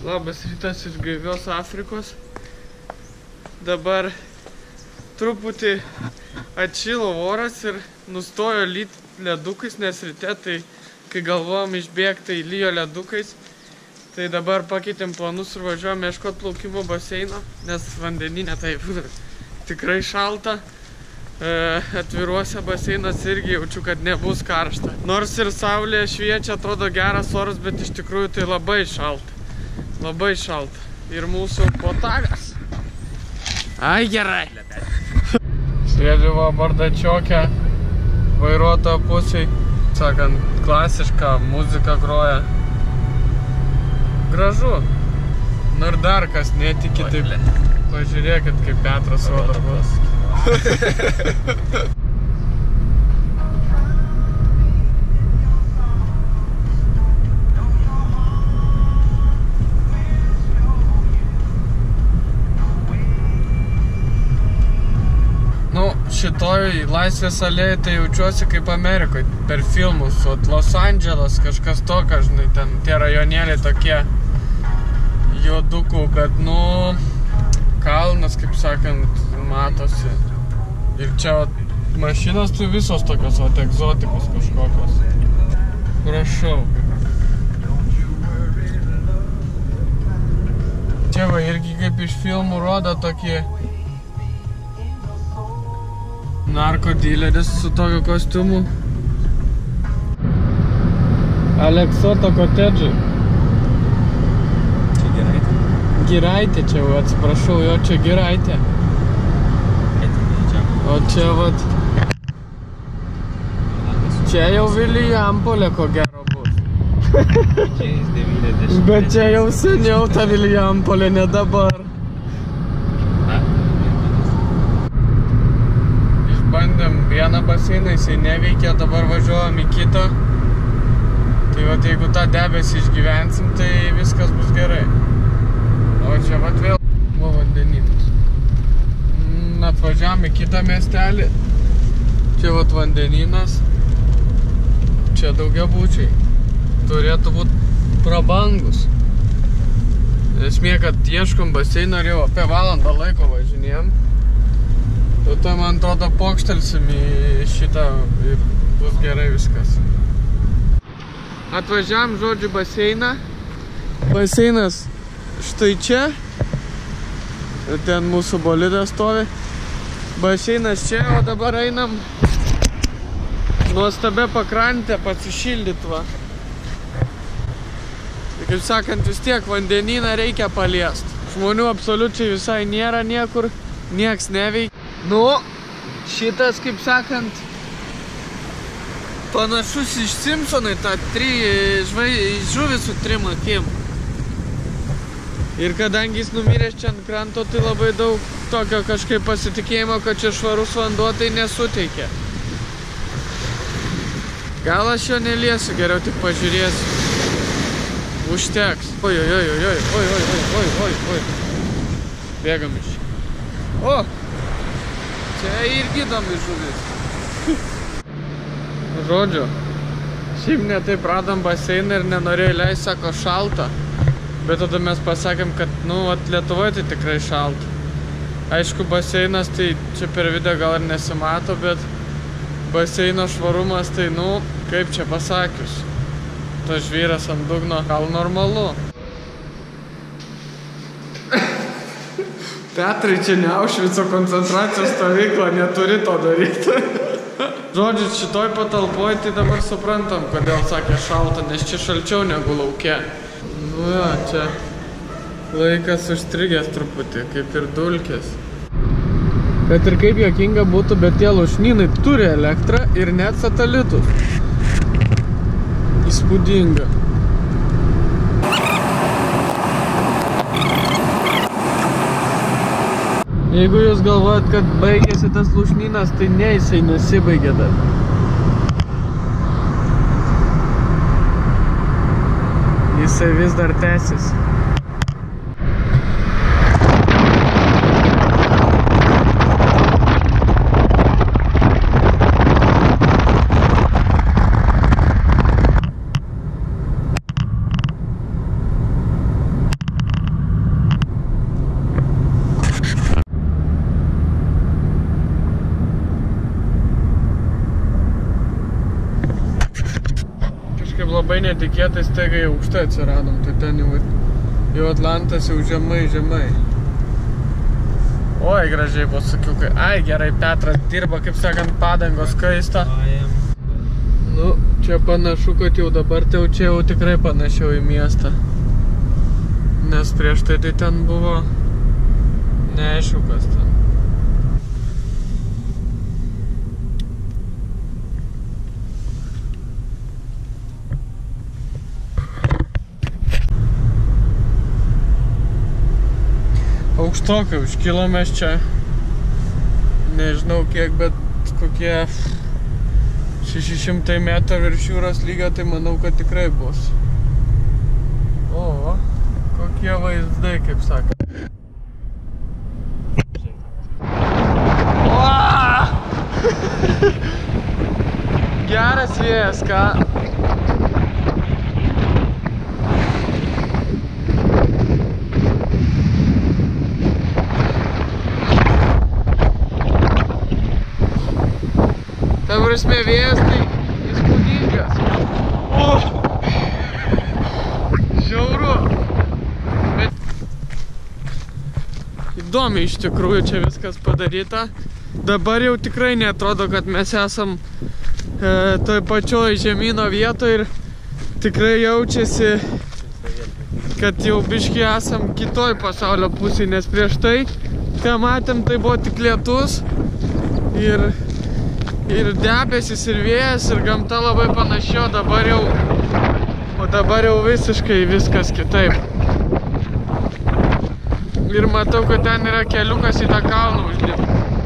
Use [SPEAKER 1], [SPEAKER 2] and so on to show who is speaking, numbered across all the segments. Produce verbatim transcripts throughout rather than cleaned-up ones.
[SPEAKER 1] Labas rytas iš gaivios Afrikos. Dabar truputį atšilo oras ir nustojo lyt ledukais, nes ryte, tai kai galvojom išbėgti, tai lyjo ledukais. Tai dabar pakeitėm planus ir važiuojam ieškoti plaukimo baseino, nes vandeninė taip tikrai šalta. E, atviruose baseinas irgi jaučiu, kad nebus karšta. Nors ir saulė šviečia, atrodo geras oras, bet iš tikrųjų tai labai šalta. Labai šalta. Ir mūsų botagas. Ai, gerai. Sėdžiu va bardačiokę, vairuotojo pusiai. Sakant, klasiška muzika groja. Gražu. Nu ir dar kas netiki, taip pažiūrėkit, kaip Petras Rodarbos. Nu, šitoj Laisvės alėjai tai jaučiuosi kaip Amerikoje, per filmus. O Los Andželas kažkas tokio, žinai, ten tie rajonėliai tokie juodukų, bet nu, kalnas, kaip sakant, matosi. Ir čia mašinos tai visos tokios, o egzotikos kažkokios. Prašau. Čia va irgi kaip iš filmų rodo tokį narkodileris su tokiu kostiumu. Aleksoto kotedžai.
[SPEAKER 2] Čia Giraitė?
[SPEAKER 1] Giraitė čia, va, atsiprašau, jo čia Giraitė. O čia vat... Čia jau Vilijampolė ko gero bus. Bet čia jau seniau ta Vilijampolė, ne dabar. Išbandėm vieną baseiną, jisai neveikia, dabar važiuojam į kitą. Tai vat jeigu tą debesį išgyvensim, tai viskas bus gerai. O čia vat vėl buvo vandeninas. Atvažiavam į kitą miestelį. Čia vat vandeninas. Čia daugiabučiai. Turėtų būti prabangus. Esmė, kad ieškom baseino ir jau apie valandą laiko važinėjom. Tai man atrodo pokštelsim į šitą ir bus gerai viskas. Atvažiavam, žodžiu, baseiną. Baseinas štai čia. Ten mūsų bolidas stovi. Baseinas čia, o dabar einam nuostabia pakrantę pasišildyt va. Tai kaip sakant, vis tiek vandenyną reikia paliest. Žmonių absoliučiai visai nėra niekur, nieks neveikia. Nu, šitas, kaip sakant, panašus iš Simpsonai, ta tri žuvis su trim akim. Ir kadangi jis numiręs čia ant kranto, tai labai daug tokio kažkaip pasitikėjimo, kad čia švarus vanduo tai nesuteikia. Gal aš jo neliesiu, geriau tik pažiūrėsiu. Užteks. Oi, oi, oi, oi, oi, oi, oi, oi, oi. Bėgam iš čia. O! Čia irgi įdomi žuvis. Žodžiu, šiaip ne taip radom baseiną ir nenorėjo įleisti, sako, šalta. Bet tada mes pasakėm, kad, nu, vat Lietuvoje tai tikrai šalta. Aišku, baseinas, tai čia per video gal ir nesimato, bet baseino švarumas, tai, nu, kaip čia pasakius. Tas žvyras ant dugno, gal normalu. Petrai, čia ne Aušvico koncentracijos stovykla, neturi to daryti. Žodžiu, šitoj patalpoj, tai dabar suprantam, kodėl sakė šalta, nes čia šalčiau negu lauke. Nu jo, čia laikas užstrigęs truputį, kaip ir dulkės. Bet ir kaip juokinga būtų, bet tie lūšnynai turi elektrą ir net satelitus. Įspūdinga. Jeigu jūs galvojat, kad baigėsi tas lūšnynas, tai ne, jisai nesibaigė dar. Jisai vis dar tęsis. labai netikėtai staiga jau aukštai atsiradom, tai ten jau, jau Atlantas jau žemai, žemai. Oi, gražiai pasakiukai. Ai, gerai, Petras dirba, kaip sakant, padangos kaista. Nu, čia panašu, kad jau dabar tai jau čia jau tikrai panašiau į miestą. Nes prieš tai tai ten buvo neaišku, kas ten. Aukštokai, užkilom mes čia, nežinau kiek, bet kokie šeši šimtai metrų virš jūros lygio, tai manau, kad tikrai bus. O, kokie vaizdai, kaip sako. Geras vėjas, ką? Ta prasme, vėjas tai įspūdingas. O! Žiauru. Bet įdomi iš tikrųjų čia viskas padaryta. Dabar jau tikrai neatrodo, kad mes esam e, toj pačioj žemyno vietoje ir tikrai jaučiasi, kad jau biški esam kitoj pasaulio pusėje, nes prieš tai, ką matėm, tai buvo tik lietus ir Ir debesis, ir vėjas, ir gamta labai panaši, o dabar jau, o dabar jau visiškai viskas kitaip. Ir matau, kad ten yra keliukas į tą kalną užlipti.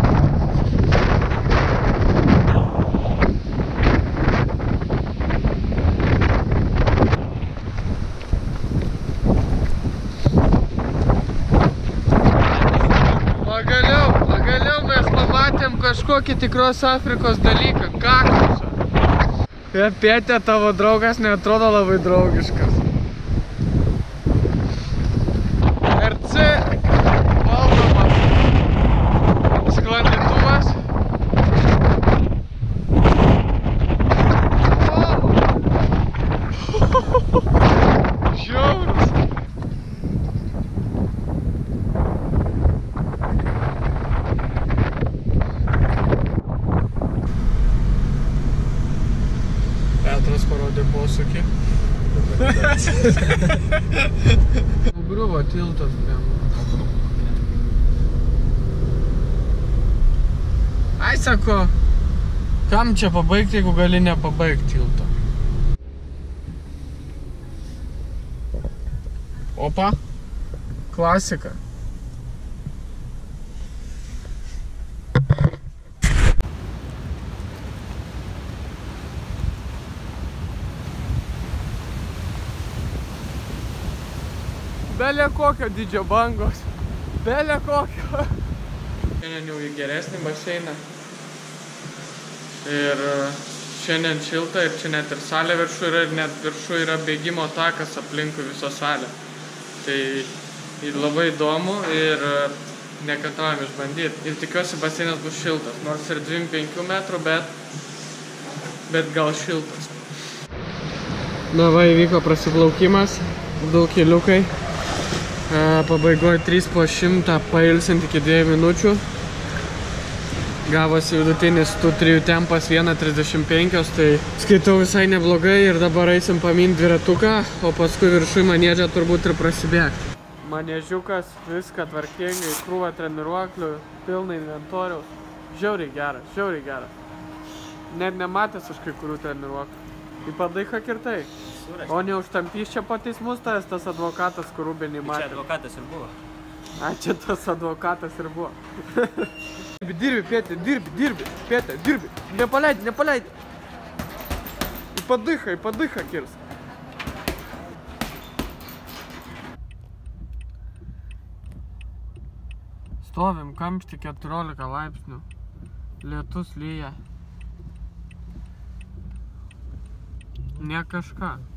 [SPEAKER 1] Pagaliau, pagaliau mes pamatėm kažkokį tikros Afrikos dalyką, kaktusą. Ir Pėtė, tavo draugas neatrodo labai draugiškas. R C valdomas sklandytuvas. Žiaurus. Petras parodė posūkį. Griuvo tiltas. Ai, sako, kam čia pabaigti, jeigu gali nepabaigti tilto? Opa, klasika. Belė kokio dydžio bangos. Belė kokio. Šiandien jau į geresnį baseiną. Ir šiandien šilta ir čia net ir salė viršų yra ir net viršų yra bėgimo takas aplinkui viso salę. Tai labai įdomu ir nekantraujam išbandyti. Ir tikiuosi baseinas bus šiltas. Nors ir dvidešimt penkių metrų, bet, bet gal šiltas. Na va, įvyko prasiplaukimas. Du keliukai. Pabaigoje trys po šimtą pailsint iki dviejų minučių. Gavosi vidutinis tų trijų tempas vienas trisdešimt penki, tai skaitau visai neblogai ir dabar eisim paminti dviratuką, o paskui viršui manėdžią turbūt ir prasibėgti. Manėžiukas, viską tvarkingai, krūva treniruoklių, pilna inventoriaus. Žiauriai geras, žiauriai geras. Net nematęs už kai kurių treniruoklių. Į padaiką kirtai. O ne užtampys čia po teismus tas, tas advokatas, kur Rubinį matė.
[SPEAKER 2] Čia advokatas ir buvo.
[SPEAKER 1] A, čia tas advokatas ir buvo. Dirbi, Pėtė, dirbi, dirbi, Pėtė, dirbi. Nepaleidi, nepaleidi. Į padaiką, į padaiką kirs. Stovim kamštį keturiolika laipsnių. Lietus lyja. Ne kažką.